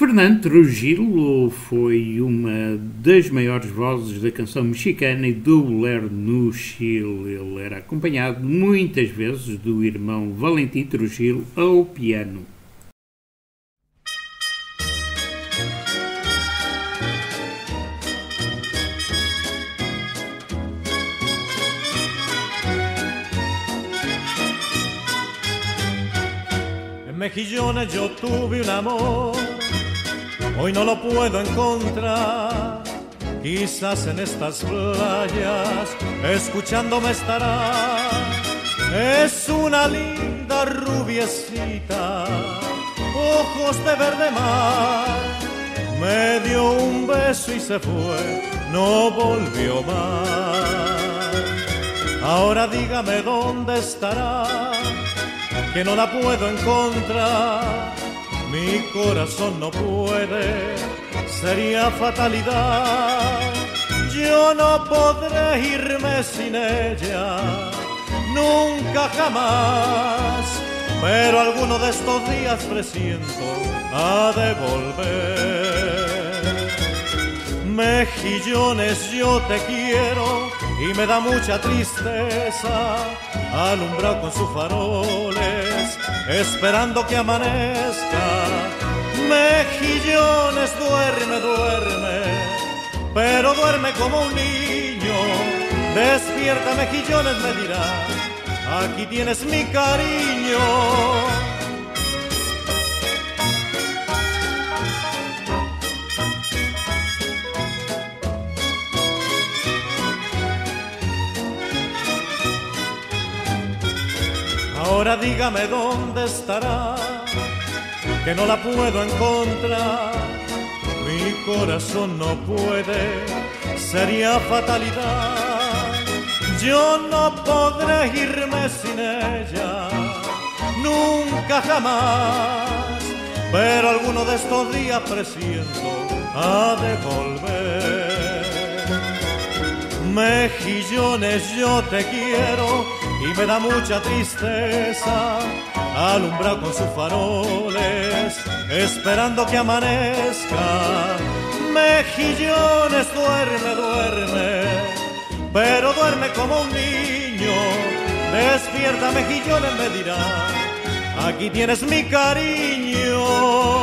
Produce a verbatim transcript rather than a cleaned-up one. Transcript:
Fernando Trujillo foi uma das maiores vozes da canção mexicana e do bolero no Chile. Ele era acompanhado muitas vezes do irmão Valentim Trujillo ao piano. En Mejillones yo tuve un amor, hoy no lo puedo encontrar. Quizás en estas playas escuchándome estará. Es una linda rubiecita, ojos de verde mar. Me dio un beso y se fue, no volvió más. Ahora dígame dónde estará, que no la puedo encontrar. Mi corazón no puede, sería fatalidad. Yo no podré irme sin ella, nunca jamás. Pero alguno de estos días presiento ha de volver. Mejillones, yo te quiero y me da mucha tristeza, alumbrado con sus faroles, esperando que amanezca. Mejillones, duerme, duerme, pero duerme como un niño. Despierta, Mejillones, me dirá, aquí tienes mi cariño. Ahora dígame dónde estará, que no la puedo encontrar. Mi corazón no puede, sería fatalidad. Yo no podré irme sin ella, nunca jamás. Pero alguno de estos días presiento ha de volver. Mejillones, yo te quiero y me da mucha tristeza, alumbrado con sus faroles, esperando que amanezca. Mejillones, duerme, duerme, pero duerme como un niño. Despierta, Mejillones, me dirá, aquí tienes mi cariño.